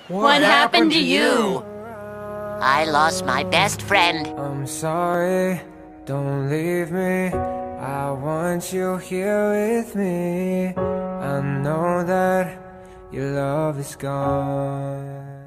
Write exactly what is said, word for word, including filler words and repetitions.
What happened to you? I lost my best friend. I'm sorry, don't leave me. I want you here with me. I know that your love is gone.